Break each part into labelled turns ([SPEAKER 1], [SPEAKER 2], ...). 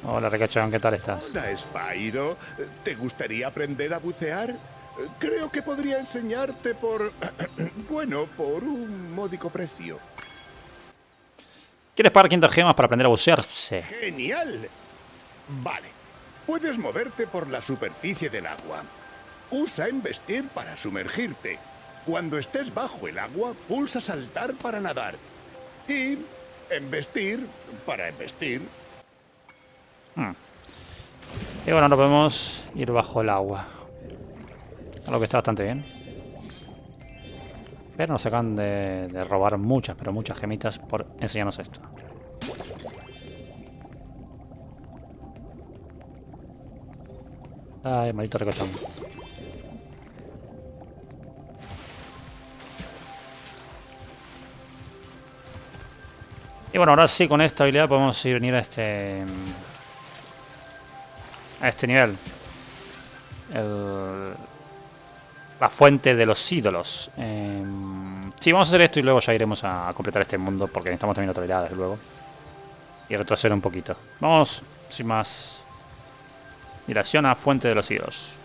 [SPEAKER 1] Hola, Ricachón, ¿qué tal estás?
[SPEAKER 2] Hola, Spyro. ¿Te gustaría aprender a bucear? Creo que podría enseñarte por... bueno, por un módico precio.
[SPEAKER 1] ¿Quieres pagar 500 gemas para aprender a bucear? Sí.
[SPEAKER 2] ¡Genial! Vale. Puedes moverte por la superficie del agua. Usa embestir para sumergirte. Cuando estés bajo el agua, pulsa saltar para nadar. Y embestir para embestir.
[SPEAKER 1] Y bueno, ahora podemos ir bajo el agua. Algo que está bastante bien. Pero nos acaban de robar muchas, pero muchas gemitas por enseñarnos esto. Ay, maldito Ricachón. Y bueno, ahora sí, con esta habilidad podemos venir a este nivel. La fuente de los ídolos. Sí, vamos a hacer esto y luego ya iremos a completar este mundo porque necesitamos también otra habilidad, desde luego. Y retroceder un poquito. Vamos, sin más dilación, a fuente de los ídolos.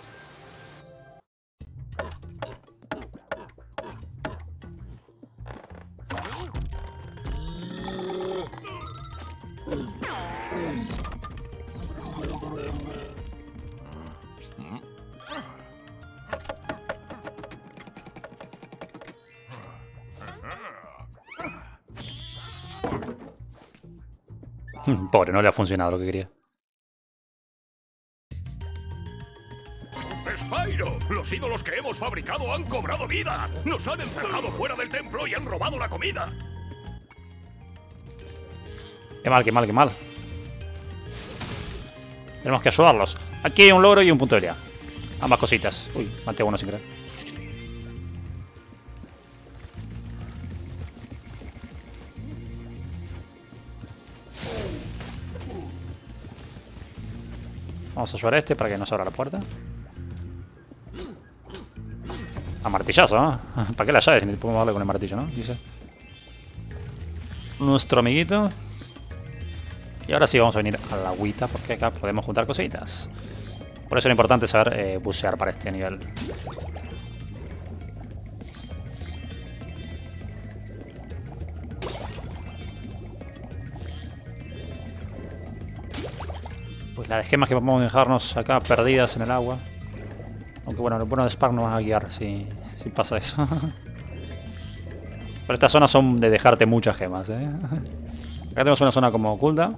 [SPEAKER 1] Pobre, no le ha funcionado lo que quería.
[SPEAKER 3] ¡Spyro! ¡Los ídolos que hemos fabricado han cobrado vida! ¡Nos han encerrado fuera del templo y han robado la comida!
[SPEAKER 1] Qué mal, qué mal, qué mal. Tenemos que ayudarlos. Aquí hay un logro y un punto de habilidad. Ambas cositas. Uy, maté a uno sin querer. Vamos a ayudar a este para que nos abra la puerta. A martillazo, ¿no? ¿Para qué la llave si ni podemos darle con el martillo, no? Dice. Nuestro amiguito. Y ahora sí vamos a venir a la agüita porque acá podemos juntar cositas. Por eso es importante saber bucear para este nivel. Pues las gemas que podemos dejarnos acá perdidas en el agua. Aunque bueno, el bueno de Spark nos va a guiar si pasa eso. Pero estas zonas son de dejarte muchas gemas, ¿eh? Acá tenemos una zona como oculta.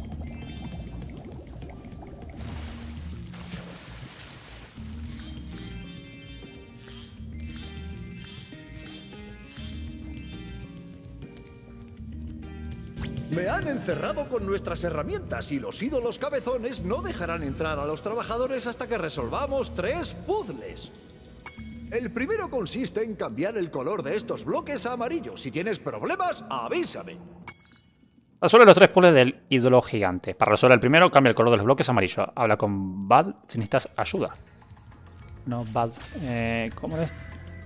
[SPEAKER 4] Me han encerrado con nuestras herramientas y los ídolos cabezones no dejarán entrar a los trabajadores hasta que resolvamos 3 puzzles. El primero consiste en cambiar el color de estos bloques a amarillo. Si tienes problemas, avísame.
[SPEAKER 1] Resuelve los 3 puzzles del ídolo gigante. Para resolver el primero, cambia el color de los bloques a amarillo. Habla con Bad si necesitas ayuda. No, Bad. ¿Cómo es?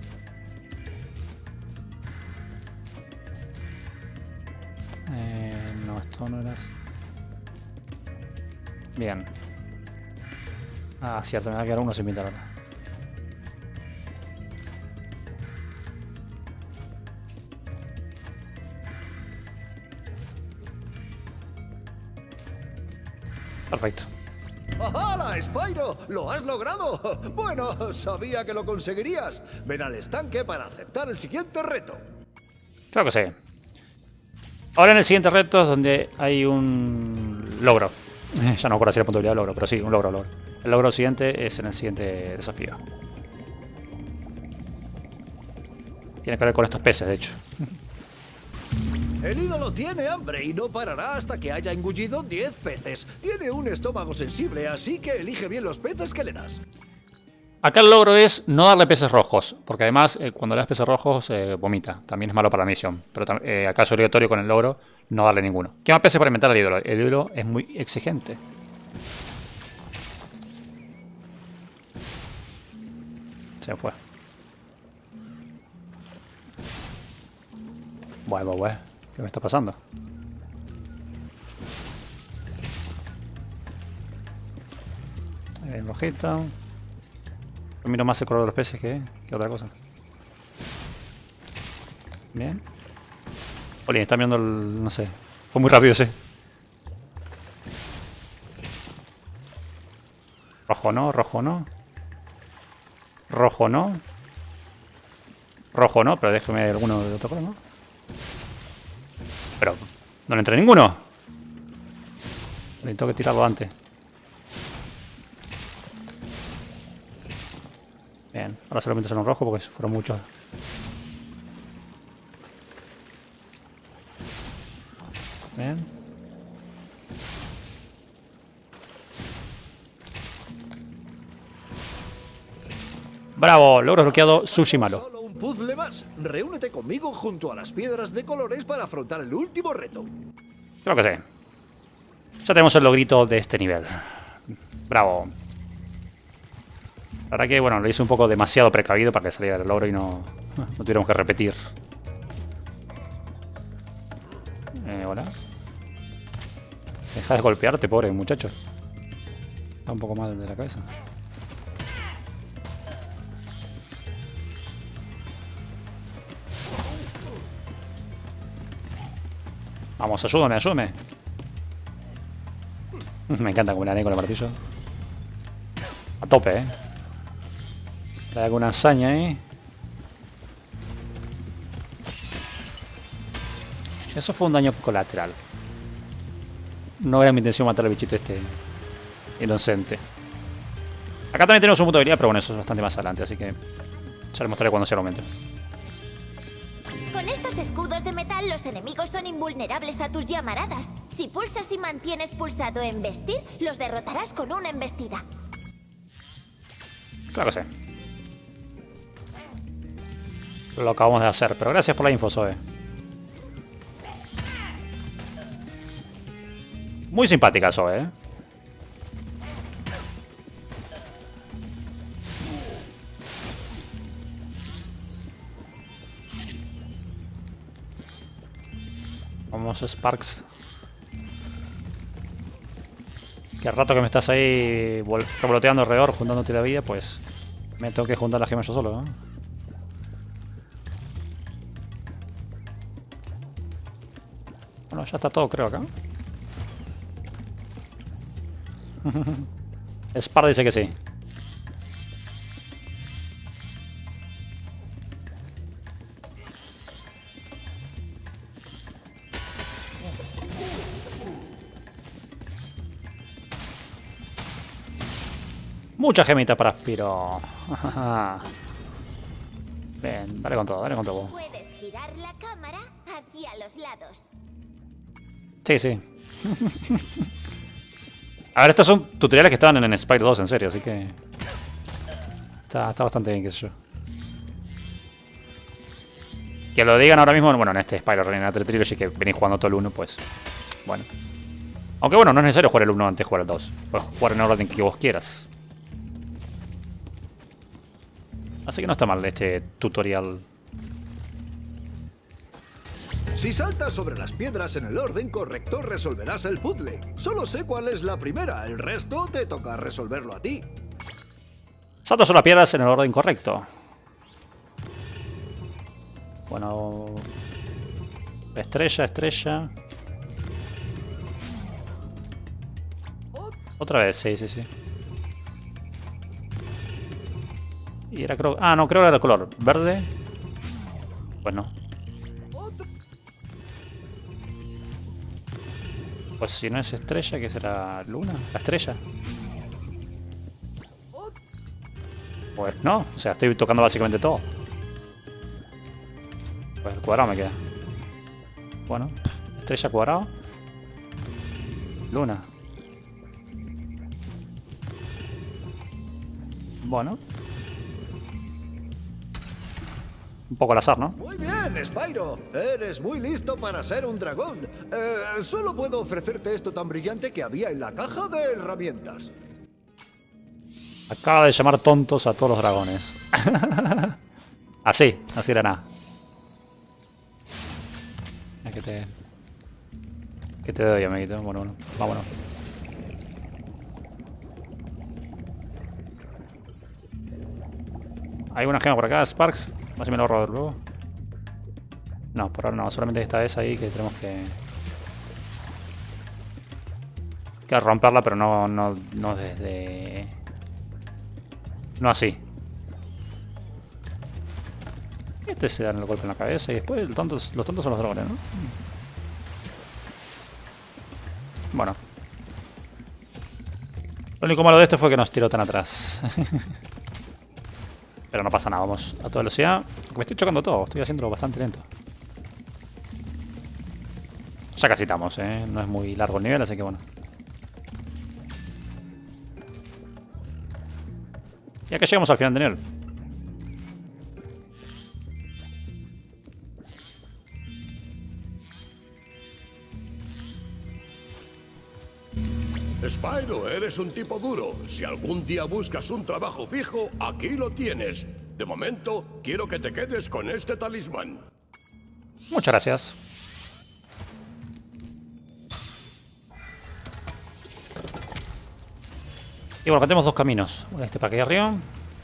[SPEAKER 1] No, esto no era... Bien. Ah, cierto, me va a quedar uno sin pintar ahora. Perfecto.
[SPEAKER 4] ¡Hala, Spyro! ¡Lo has logrado! Bueno, sabía que lo conseguirías. Ven al estanque para aceptar el siguiente reto.
[SPEAKER 1] Creo que sí. Ahora en el siguiente reto es donde hay un logro. Ya no recuerdo si era punto de habilidad o logro, pero sí, un logro. El logro siguiente es en el siguiente desafío. Tiene que ver con estos peces, de hecho.
[SPEAKER 4] El ídolo tiene hambre y no parará hasta que haya engullido 10 peces. Tiene un estómago sensible, así que elige bien los peces que le das.
[SPEAKER 1] Acá el logro es no darle peces rojos, porque además cuando le das peces rojos vomita. También es malo para la misión. Pero acá es obligatorio con el logro no darle ninguno. ¿Qué más peces para inventar al ídolo? El ídolo es muy exigente. Se fue. Bueno, ¿qué me está pasando? El rojito. Yo miro más el color de los peces que otra cosa. Bien. Oli, está mirando el... no sé. Fue muy rápido ese. Rojo no, rojo no. Rojo no. Rojo no, pero déjeme alguno de otro color, ¿no? Pero no le entra ninguno. Le tengo que tirarlo antes. Bien, ahora solamente son los rojos porque fueron muchos. Bien. Bravo, logro bloqueado, sushi malo.
[SPEAKER 4] Solo un puzzle más. Reúnete conmigo junto a las piedras de colores para afrontar el último reto.
[SPEAKER 1] Creo que sí. Ya tenemos el logrito de este nivel. Bravo. La verdad que, bueno, lo hice un poco demasiado precavido para que saliera el logro y no tuviéramos que repetir. Hola. Deja de golpearte, pobre muchacho. Está un poco mal de la cabeza. Vamos, ayúdame, ayúdame. Me encanta como le haré con el martillo. A tope, Trae alguna hazaña ahí. Eso fue un daño colateral. No era mi intención matar al bichito este inocente. Acá también tenemos un punto de habilidad, pero bueno, eso es bastante más adelante, así que ya les mostraré cuando sea el momento.
[SPEAKER 5] Con estos escudos de metal, los enemigos son invulnerables a tus llamaradas. Si pulsas y mantienes pulsado embestir, los derrotarás con una embestida.
[SPEAKER 1] Claro que sí. Lo acabamos de hacer, pero gracias por la info, Zoe. Muy simpática, Zoe, Vamos, Sparks. Que al rato que me estás ahí revoloteando alrededor, juntándote la vida, pues me tengo que juntar las gemas yo solo, ¿no? Bueno, ya está todo, creo, acá. Spar dice que sí. Mucha gemita para Spiro. Bien, dale con todo, dale con todo.
[SPEAKER 5] Puedes girar la cámara hacia los lados.
[SPEAKER 1] Sí, sí. A ver, estos son tutoriales que estaban en Spyro 2, en serio, así que... Está bastante bien, qué sé yo. Que lo digan ahora mismo, bueno, en este Spyro Reignited Trilogy que venís jugando todo el 1, pues... Bueno. Aunque bueno, no es necesario jugar el 1 antes de jugar el 2. Puedes jugar en el orden que vos quieras. Así que no está mal este tutorial.
[SPEAKER 4] Si saltas sobre las piedras en el orden correcto, resolverás el puzzle. Solo sé cuál es la primera, el resto te toca resolverlo a ti.
[SPEAKER 1] Salto sobre las piedras en el orden correcto. Bueno... Estrella, estrella... Otra vez, sí, sí, sí. Y era creo... Ah, no, creo que era el color. ¿Verde? Pues no. Pues si no es estrella, ¿qué será? ¿Luna? ¿La estrella? Pues no, o sea, estoy tocando básicamente todo. Pues el cuadrado me queda. Bueno, estrella, cuadrado. Luna. Bueno. Un poco al azar, ¿no?
[SPEAKER 4] Muy bien, Spyro. Eres muy listo para ser un dragón. Solo puedo ofrecerte esto tan brillante que había en la caja de herramientas.
[SPEAKER 1] Acaba de llamar tontos a todos los dragones. Así era nada. ¿Qué te doy, amiguito? Bueno, vámonos. Hay una gema por acá, Sparks. A ver si me lo ahorro luego. No, por ahora no. Solamente esta vez ahí que tenemos que romperla, pero no desde... No así. Este se dan el golpe en la cabeza y después los tontos son los dragones, ¿no? Bueno. Lo único malo de esto fue que nos tiró tan atrás. Pero no pasa nada, vamos a toda velocidad. Me estoy chocando todo, estoy haciéndolo bastante lento. Ya casi estamos, ¿eh? No es muy largo el nivel, así que bueno. Ya que llegamos al final de nivel.
[SPEAKER 3] Spyro, eres un tipo duro. Si algún día buscas un trabajo fijo, aquí lo tienes. De momento, quiero que te quedes con este talismán.
[SPEAKER 1] Muchas gracias. Y bueno, acá tenemos dos caminos. Este para aquí arriba.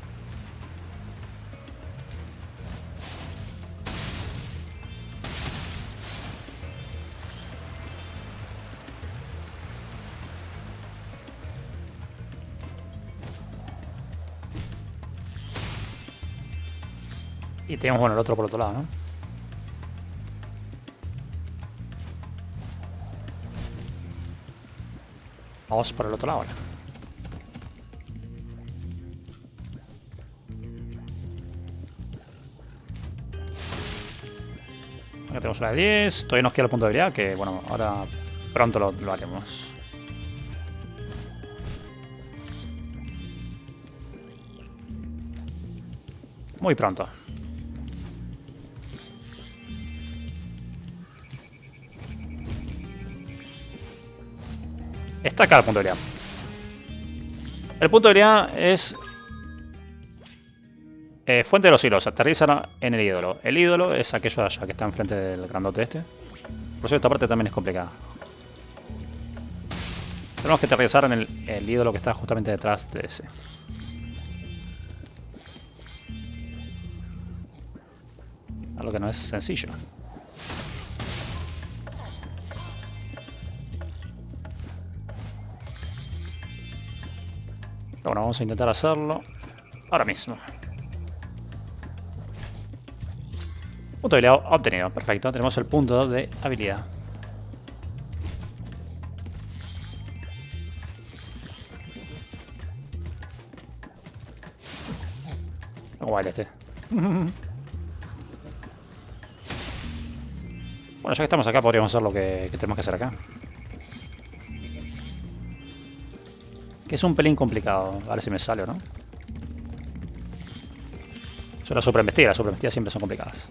[SPEAKER 1] Y tenemos, bueno, el otro por otro lado, ¿no? Vamos por el otro lado ahora. Acá tenemos una de 10. Todavía nos queda el punto de habilidad, que bueno, ahora pronto lo haremos. Muy pronto. Está acá el punto de habilidad. El punto de habilidad es fuente de los hilos. Aterriza en el ídolo. El ídolo es aquello de allá que está enfrente del grandote este. Por eso esta parte también es complicada. Tenemos que aterrizar en el ídolo que está justamente detrás de ese. Algo que no es sencillo. Bueno, vamos a intentar hacerlo ahora mismo. Punto de habilidad obtenido. Perfecto. Tenemos el punto de habilidad. ¿Cómo baila este? Bueno, ya que estamos acá, podríamos hacer lo que tenemos que hacer acá. Que es un pelín complicado. A ver si me sale o no. Es una superembestida. Las superembestidas siempre son complicadas.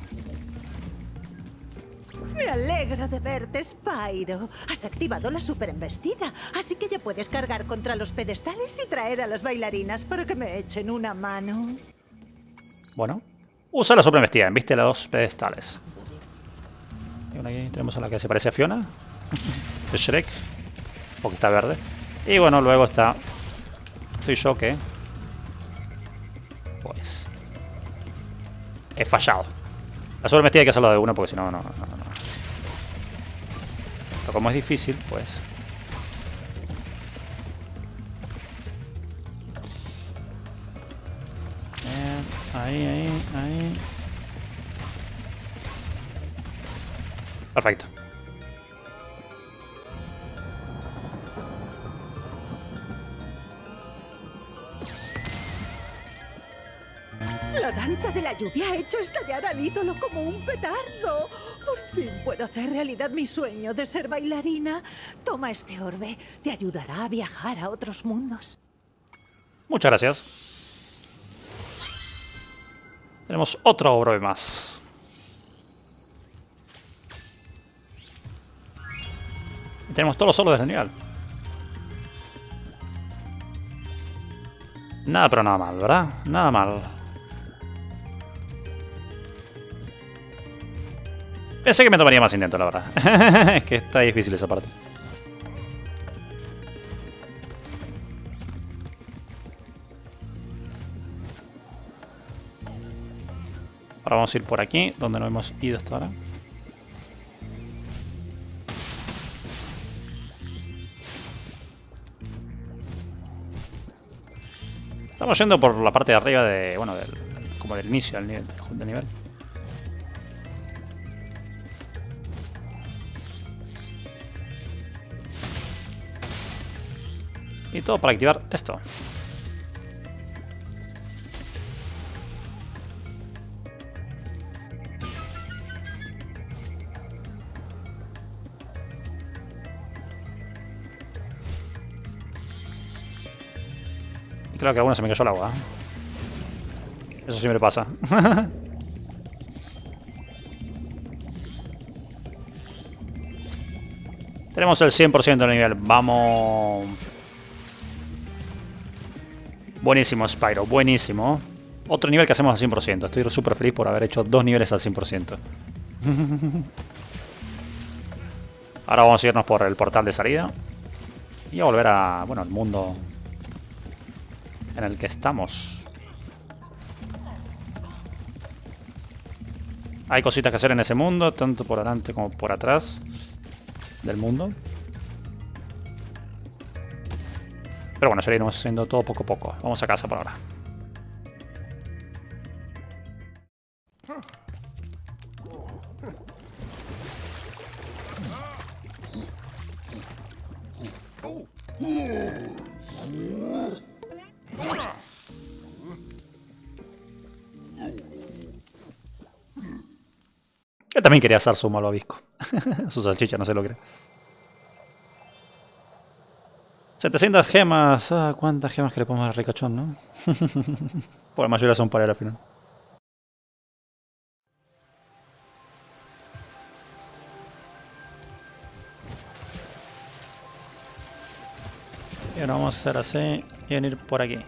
[SPEAKER 6] Me alegro de verte, Spyro. Has activado la superembestida, así que ya puedes cargar contra los pedestales y traer a las bailarinas para que me echen una mano.
[SPEAKER 1] Bueno. Usa la superembestida. Embiste los pedestales. Y bueno, aquí tenemos a la que se parece a Fiona. De Shrek. Porque está verde. Y bueno, luego está... Estoy yo que... Pues... He fallado. La superembestida hay que hacerlo de uno porque si no, no. Pero como es difícil, pues... Ahí. Perfecto.
[SPEAKER 6] La danza de la lluvia ha hecho estallar al ídolo como un petardo. Por fin puedo hacer realidad mi sueño de ser bailarina. Toma este orbe. Te ayudará a viajar a otros mundos.
[SPEAKER 1] Muchas gracias. Tenemos otro orbe más. Y tenemos todos los solos del nivel. Nada pero nada mal, ¿verdad? Nada mal. Pensé que me tomaría más intento, la verdad. Es que está difícil esa parte. Ahora vamos a ir por aquí, donde no hemos ido hasta ahora. Estamos yendo por la parte de arriba de, bueno, como del inicio del nivel. Y todo para activar esto. Y claro que alguna se me cayó el agua. Eso siempre pasa. Tenemos el 100% del nivel. Vamos. Buenísimo, Spyro. Buenísimo. Otro nivel que hacemos al 100%. Estoy súper feliz por haber hecho 2 niveles al 100%. Ahora vamos a irnos por el portal de salida. Y a volver a, bueno, al mundo en el que estamos. Hay cositas que hacer en ese mundo, tanto por adelante como por atrás del mundo. Pero bueno, ya iremos haciendo todo poco a poco. Vamos a casa por ahora. Él también quería hacer su malvavisco. Su salchicha, no sé lo que era. 700 gemas. Ah, ¿cuántas gemas que le ponemos al ricachón, no? Por la mayoría son para él al final. Y ahora vamos a hacer así y venir por aquí.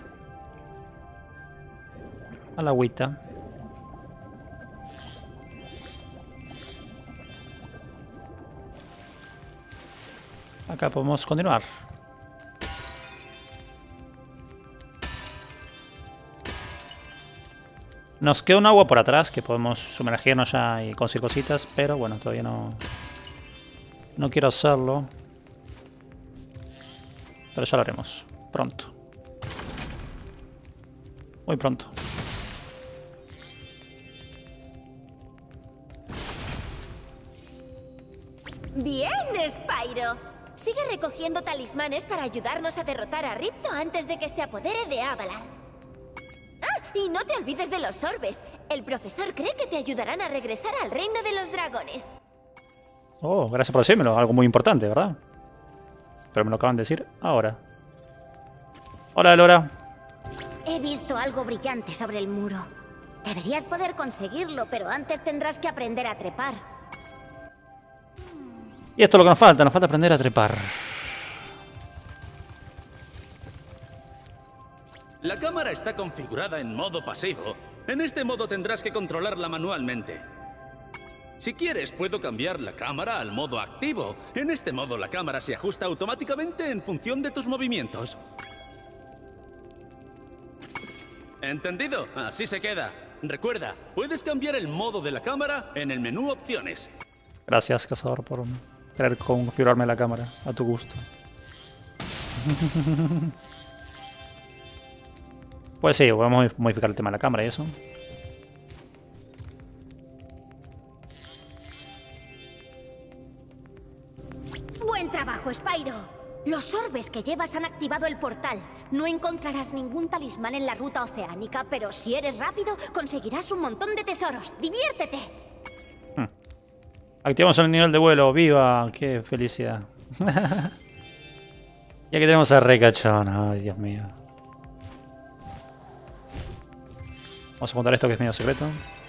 [SPEAKER 1] A la agüita. Acá podemos continuar. Nos queda un agua por atrás que podemos sumergirnos ya y conseguir cositas, pero bueno, todavía no quiero hacerlo. Pero ya lo haremos. Pronto. Muy pronto.
[SPEAKER 5] Bien, Spyro. Sigue recogiendo talismanes para ayudarnos a derrotar a Ripto antes de que se apodere de Avalar. ¡Ah! Y no te olvides de los orbes. El profesor cree que te ayudarán a regresar al reino de los dragones.
[SPEAKER 1] Oh, gracias por decírmelo. Algo muy importante, ¿verdad? Pero me lo acaban de decir ahora. Hola, Elora.
[SPEAKER 5] He visto algo brillante sobre el muro. Deberías poder conseguirlo, pero antes tendrás que aprender a trepar.
[SPEAKER 1] Y esto es lo que nos falta aprender a trepar.
[SPEAKER 7] La cámara está configurada en modo pasivo. En este modo tendrás que controlarla manualmente. Si quieres, puedo cambiar la cámara al modo activo. En este modo, la cámara se ajusta automáticamente en función de tus movimientos. ¿Entendido? Así se queda. Recuerda, puedes cambiar el modo de la cámara en el menú Opciones.
[SPEAKER 1] Gracias, cazador, por querer configurarme la cámara a tu gusto. Pues sí, podemos modificar el tema de la cámara y eso.
[SPEAKER 5] ¡Buen trabajo, Spyro! Los orbes que llevas han activado el portal. No encontrarás ningún talismán en la ruta oceánica, pero si eres rápido, conseguirás un montón de tesoros. ¡Diviértete!
[SPEAKER 1] Activamos el nivel de vuelo. ¡Viva! ¡Qué felicidad! Y aquí tenemos a Ricachón. ¡Ay, Dios mío! Vamos a contar esto que es medio secreto.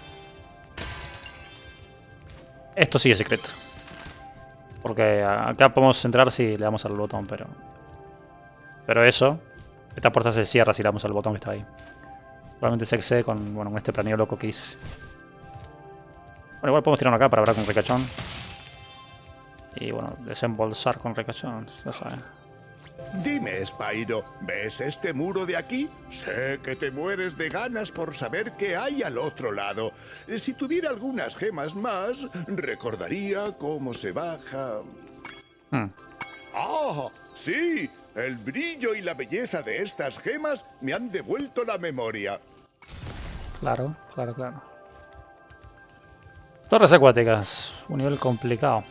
[SPEAKER 1] Esto sí es secreto. Porque acá podemos entrar si le damos al botón, pero eso... Esta puerta se cierra si le damos al botón que está ahí. Probablemente se accede con, bueno, con este planeo loco que hice. Bueno, igual podemos tirarlo acá para hablar con Ricachón. Y bueno, desembolsar con Ricachón, ya saben.
[SPEAKER 2] Dime, Spyro, ¿ves este muro de aquí? Sé que te mueres de ganas por saber qué hay al otro lado. Si tuviera algunas gemas más, recordaría cómo se baja. ¡Ah! ¡Sí! El brillo y la belleza de estas gemas me han devuelto la memoria.
[SPEAKER 1] Claro, claro, claro. Torres acuáticas. Un nivel complicado.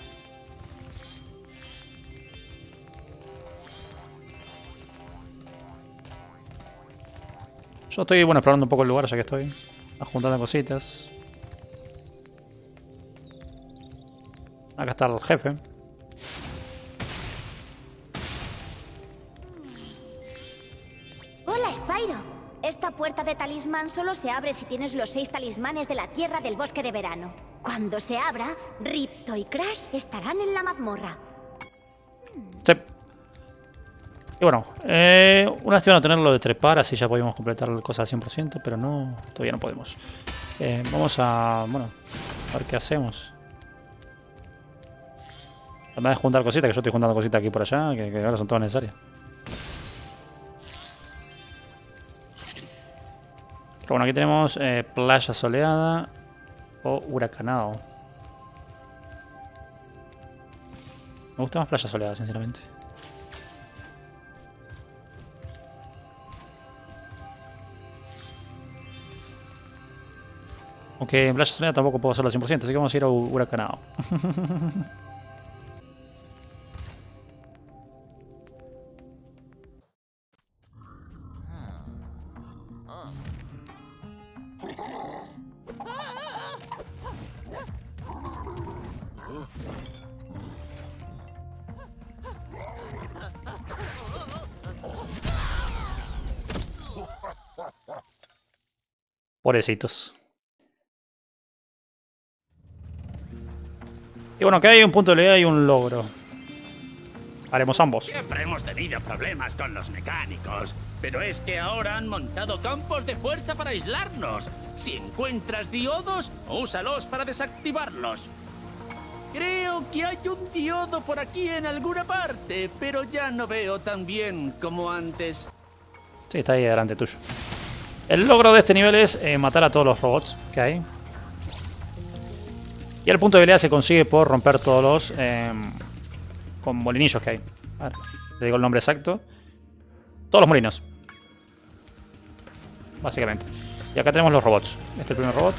[SPEAKER 1] Yo estoy, bueno, explorando un poco el lugar ya que estoy. Juntando cositas. Acá está el jefe.
[SPEAKER 5] Hola, Spyro. Esta puerta de talismán solo se abre si tienes los 6 talismanes de la Tierra del Bosque de Verano. Cuando se abra, Ripto y Crash estarán en la mazmorra.
[SPEAKER 1] Sí. Y bueno, una lástima no tenerlo de trepar, así ya podemos completar la cosa al 100%, pero no, todavía no podemos. Vamos a, bueno, a ver qué hacemos. Además de juntar cositas, que yo estoy juntando cositas aquí por allá, que ahora son todas necesarias. Pero bueno, aquí tenemos playa soleada o huracanado. Me gusta más playa soleada, sinceramente. Aunque en playa soleada tampoco puedo hacerlo al 100%, así que vamos a ir a huracanado. Pobrecitos. Y bueno, que hay un punto de habilidad y un logro. Haremos ambos.
[SPEAKER 7] Siempre hemos tenido problemas con los mecánicos, pero es que ahora han montado campos de fuerza para aislarnos. Si encuentras diodos, úsalos para desactivarlos. Creo que hay un diodo por aquí en alguna parte, pero ya no veo tan bien como antes.
[SPEAKER 1] Sí, está ahí delante tuyo. El logro de este nivel es matar a todos los robots que hay. Y el punto de habilidad se consigue por romper todos los con molinillos que hay. A ver, le digo el nombre exacto. Todos los molinos. Básicamente. Y acá tenemos los robots. Este es el primer robot.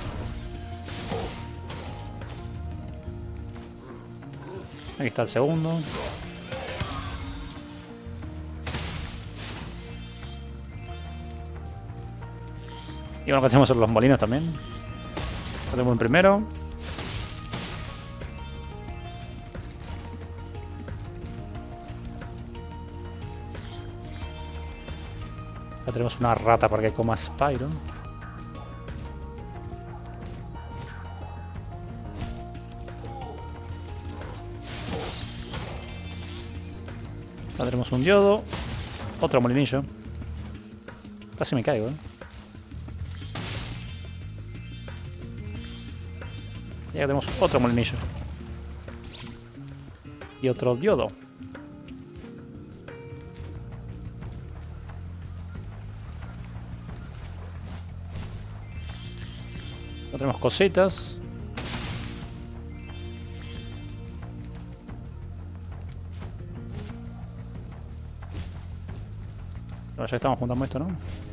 [SPEAKER 1] Aquí está el segundo. Y bueno, acá tenemos los molinos también. Acá tenemos el primero. Acá tenemos una rata para que coma Spyro. Acá tenemos un diodo. Otro molinillo. Casi me caigo, Y acá tenemos otro molinillo. Y otro diodo. Acá tenemos cositas. Pero ya estamos juntando esto, ¿no?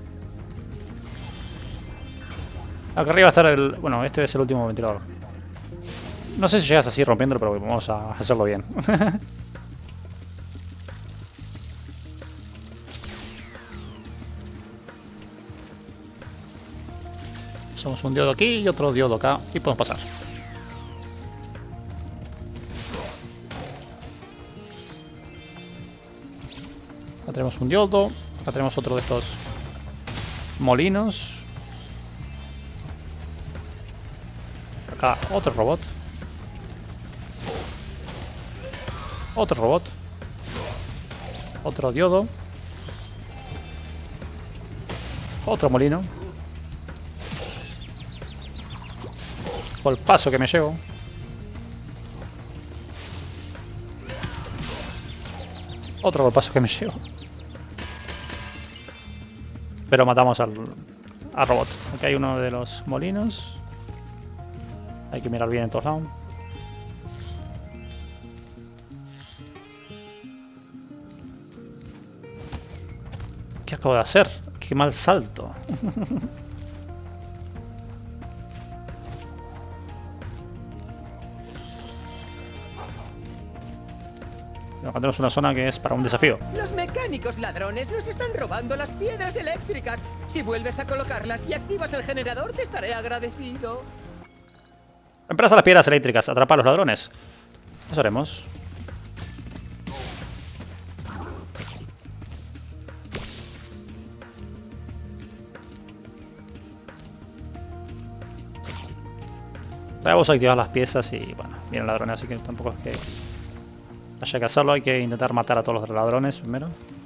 [SPEAKER 1] Acá arriba va a estar el... Bueno, este es el último ventilador. No sé si llegas así rompiéndolo, pero vamos a hacerlo bien. Usamos un diodo aquí y otro diodo acá y podemos pasar. Acá tenemos un diodo. Acá tenemos otro de estos molinos. Acá otro robot. Otro robot. Otro diodo. Otro molino. Por el paso que me llevo. Otro golpazo que me llevo. Pero matamos al robot. Aquí hay uno de los molinos. Hay que mirar bien en todos lados. ¿Qué acabo de hacer? Qué mal salto. Acá tenemos una zona que es para un desafío.
[SPEAKER 8] Los mecánicos ladrones nos están robando las piedras eléctricas. Si vuelves a colocarlas y activas el generador, te estaré agradecido.
[SPEAKER 1] Reemplaza las piedras eléctricas, atrapa a los ladrones. Eso haremos. Vamos a activar las piezas y bueno, vienen ladrones, así que tampoco es que haya que hacerlo. Hay que intentar matar a todos los ladrones primero.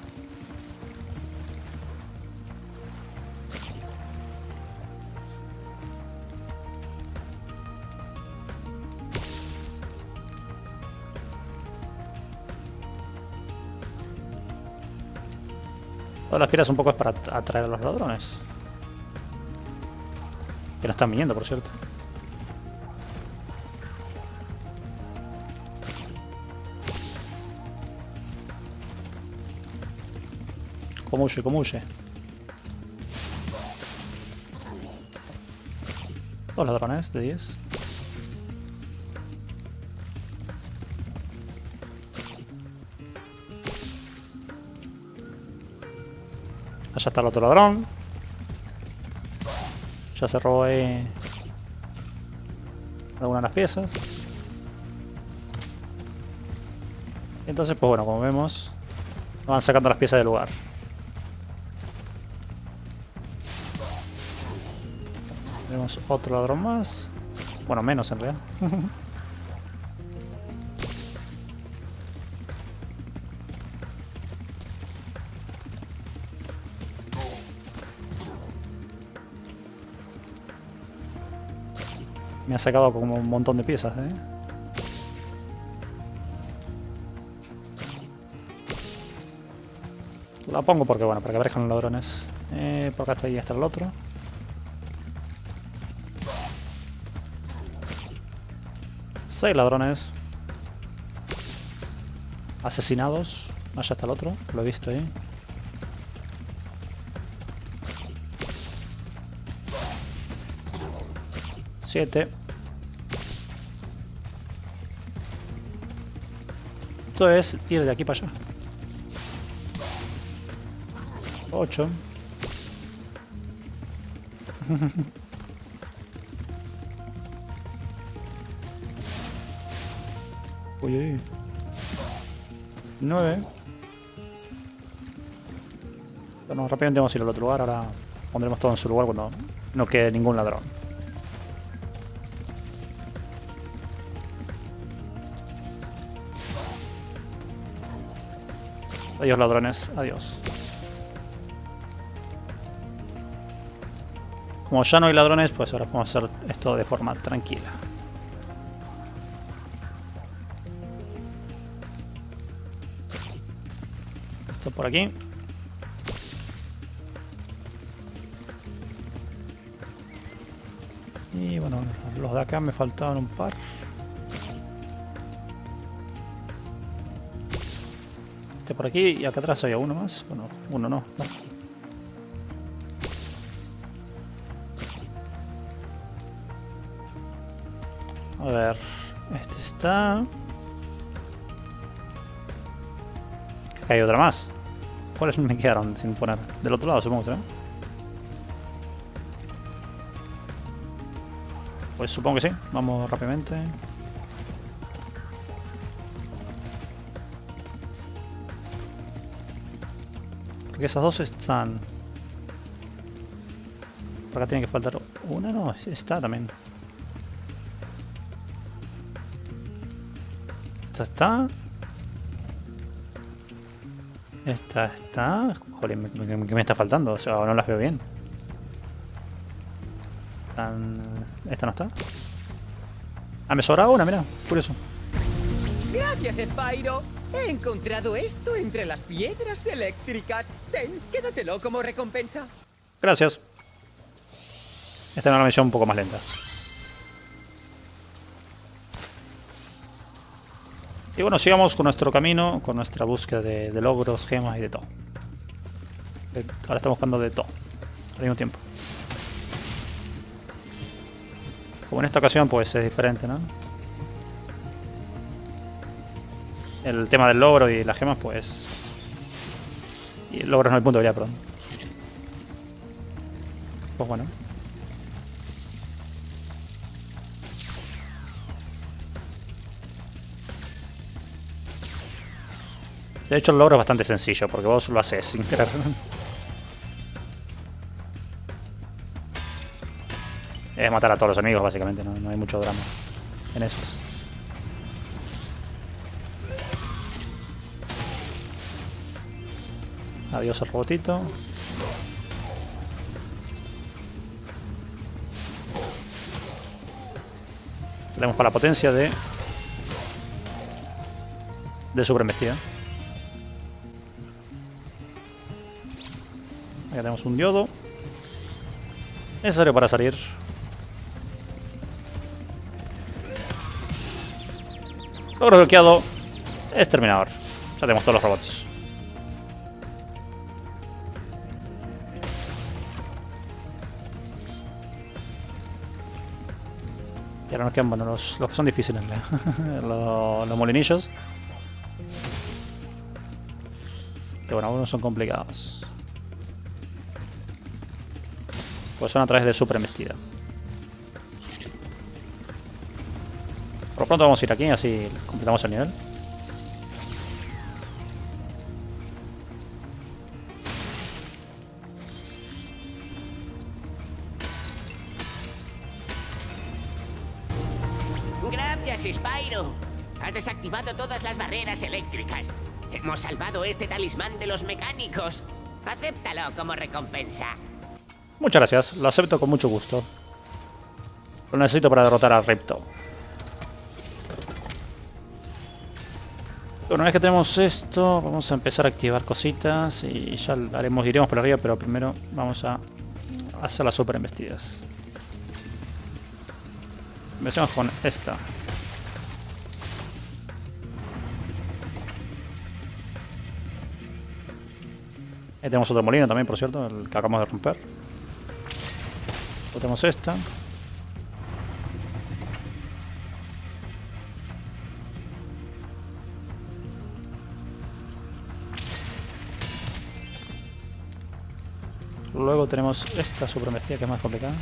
[SPEAKER 1] Todas las piedras un poco es para atraer a los ladrones. Que no están viniendo, por cierto. ¿Cómo huye? ¿Cómo huye? Dos ladrones de 10. Allá está el otro ladrón. Ya se robó algunas de las piezas. Entonces, pues bueno, como vemos, van sacando las piezas del lugar. Tenemos otro ladrón más. Bueno, menos en realidad. Me ha sacado como un montón de piezas, ¿eh? La pongo porque, bueno, para que aparezcan los ladrones. Por acá está, ahí está el otro. Seis ladrones asesinados. Allá está el otro, lo he visto ahí. Siete. Esto es ir de aquí para allá. 8. Uy, uy. 9. Bueno, rápidamente vamos a ir al otro lugar. Ahora pondremos todo en su lugar cuando no quede ningún ladrón. Adiós, ladrones. Adiós. Como ya no hay ladrones, pues ahora podemos hacer esto de forma tranquila. Esto por aquí. Y bueno, los de acá me faltaban un par. Este por aquí y acá atrás había uno más. Bueno, uno no. A ver, este está. Acá hay otra más. ¿Cuáles me quedaron sin poner? Del otro lado, supongo, ¿será? Pues supongo que sí. Vamos rápidamente. Porque esas dos están. Por acá tiene que faltar una, no, está también. Esta está. Esta está. Joder, ¿qué me está faltando? O sea, no las veo bien. Esta no está. Ah, me sobra una, mira, curioso.
[SPEAKER 8] Gracias, Spyro. He encontrado esto entre las piedras eléctricas. Ten, quédatelo como recompensa.
[SPEAKER 1] Gracias. Esta es una misión un poco más lenta. Y bueno, sigamos con nuestro camino, con nuestra búsqueda de logros, gemas y de todo. Ahora estamos buscando de todo, al mismo tiempo. Como en esta ocasión, pues es diferente, ¿no? El tema del logro y las gemas, pues... Y el logro no es el punto de vida, perdón. Pues bueno. De hecho el logro es bastante sencillo, porque vos lo haces sin querer. Es matar a todos los enemigos, básicamente, no hay mucho drama en eso. Adiós el robotito. Tenemos para la potencia de super embestida. Acá tenemos un diodo necesario para salir. Logro bloqueado. Exterminador. Ya tenemos todos los robots. Y ahora nos quedan, bueno, los que son difíciles, los molinillos. Que bueno, algunos son complicados. Pues son a través de super embestida. Por lo pronto vamos a ir aquí, así completamos el nivel.
[SPEAKER 9] Gracias, Spyro. Has desactivado todas las barreras eléctricas. Hemos salvado este talismán de los mecánicos. Acéptalo como recompensa.
[SPEAKER 1] Muchas gracias, lo acepto con mucho gusto. Lo necesito para derrotar a Ripto. Una vez que tenemos esto, vamos a empezar a activar cositas y ya iremos por arriba, pero primero vamos a hacer las super embestidas. Empecemos con esta. Ahí tenemos otro molino también, por cierto, el que acabamos de romper. Luego tenemos esta. Luego tenemos esta super embestida que es más complicada.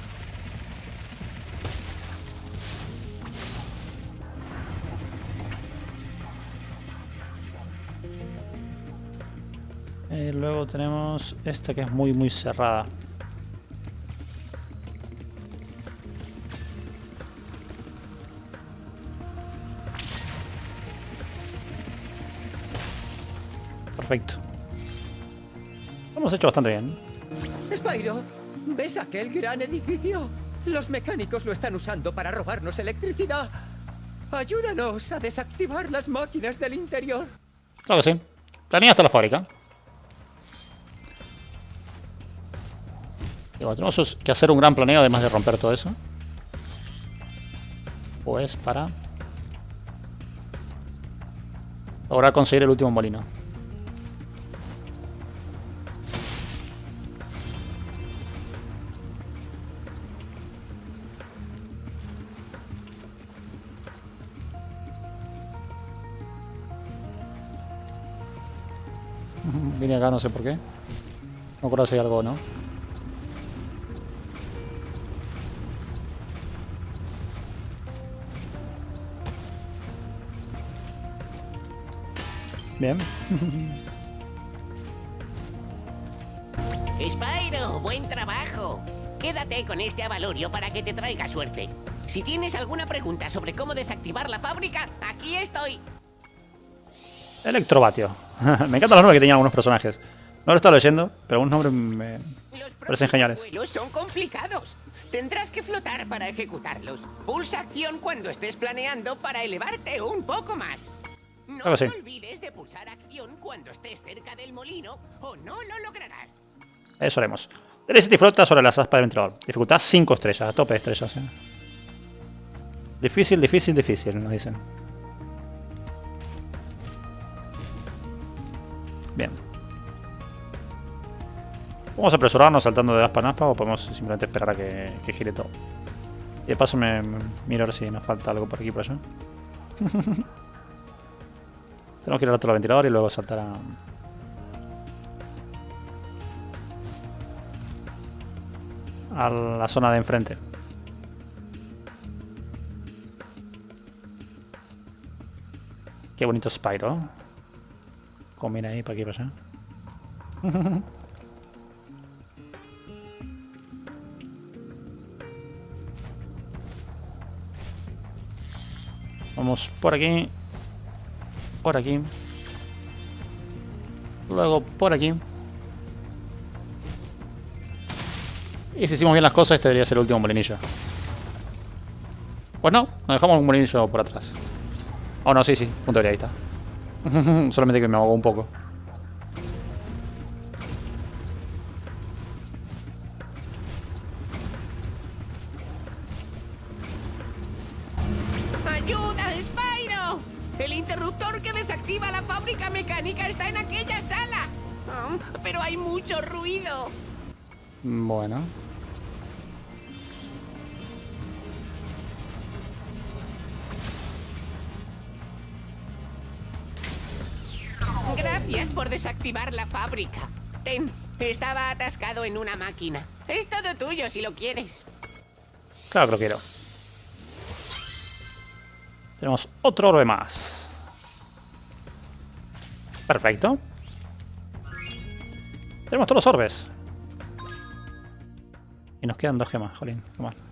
[SPEAKER 1] Y luego tenemos esta que es muy cerrada. Perfecto. Lo hemos hecho bastante bien.
[SPEAKER 8] Spyro, ¿ves aquel gran edificio? Los mecánicos lo están usando para robarnos electricidad. Ayúdanos a desactivar las máquinas del interior.
[SPEAKER 1] Claro que sí. Planea hasta la fábrica. Y bueno, tenemos que hacer un gran planeo además de romper todo eso. Pues para lograr conseguir el último molino. Vine acá, no sé por qué. No creo si hay algo, ¿no? Bien.
[SPEAKER 9] Spyro, buen trabajo. Quédate con este avalorio para que te traiga suerte. Si tienes alguna pregunta sobre cómo desactivar la fábrica, aquí estoy.
[SPEAKER 1] Electrovatio. Me encantan los nombres que tenían algunos personajes. No lo estaba leyendo, pero algunos nombres me parecen geniales.
[SPEAKER 9] Los son complicados. Tendrás que flotar para ejecutarlos. Pulsa acción cuando estés planeando para elevarte un poco más. No
[SPEAKER 1] Algo así.
[SPEAKER 9] te olvides de pulsar acción cuando estés cerca del molino o no lo lograrás.
[SPEAKER 1] Eso haremos. Telecity flota sobre las aspas del ventilador. Dificultad 5 estrellas, a tope de estrellas. Difícil, difícil, difícil, nos dicen. Bien. ¿Vamos a apresurarnos saltando de aspa en aspa o podemos simplemente esperar a que gire todo? Y de paso me miro a ver si nos falta algo por aquí y por allá. Tenemos que ir al otro ventilador y luego saltar a la zona de enfrente. Qué bonito Spyro. Como mira ahí para aquí y para allá. Vamos por aquí. Por aquí. Luego por aquí. Y si hicimos bien las cosas, este debería ser el último molinillo. Pues no, nos dejamos un molinillo por atrás. Oh no, sí, punto de ahí está. Solamente que me ahogó un poco.
[SPEAKER 9] ¡Ayuda, Spyro! El interruptor que desactiva la fábrica mecánica está en aquella sala. Pero hay mucho ruido.
[SPEAKER 1] Bueno.
[SPEAKER 9] Gracias por desactivar la fábrica. Ten, estaba atascado en una máquina. Es todo tuyo si lo quieres.
[SPEAKER 1] Claro que lo quiero. Tenemos otro orbe más. Perfecto. Tenemos todos los orbes. Y nos quedan 2 gemas, jolín, qué mal.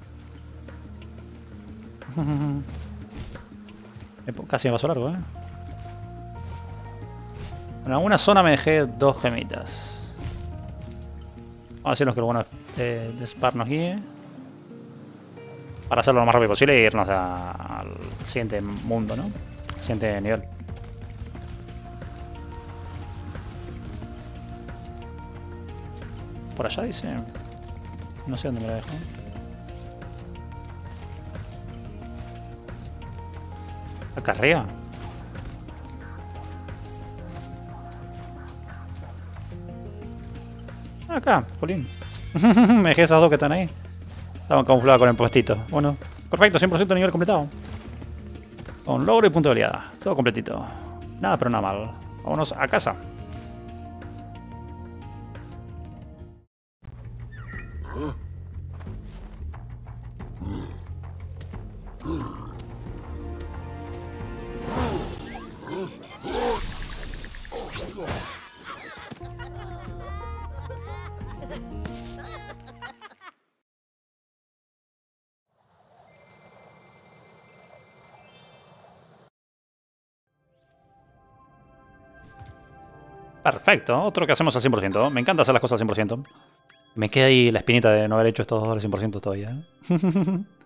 [SPEAKER 1] Casi me pasó largo, ¿eh? En alguna zona me dejé 2 gemitas. Vamos a decirnos que lo bueno de Spar nos guíe. Para hacerlo lo más rápido posible e irnos al siguiente mundo, ¿no? Siguiente nivel. Por allá dice... No sé dónde me lo dejo. Acá arriba. Acá, Polín. Me dejé esas 2 que están ahí. Estaban camufladas con el puestito. Bueno, perfecto, 100% de nivel completado. Con logro y punto de habilidad. Todo completito. Nada, pero nada mal. Vámonos a casa. Perfecto, otro que hacemos al 100%. Me encanta hacer las cosas al 100%. Me queda ahí la espinita de no haber hecho estos dos al 100% todavía.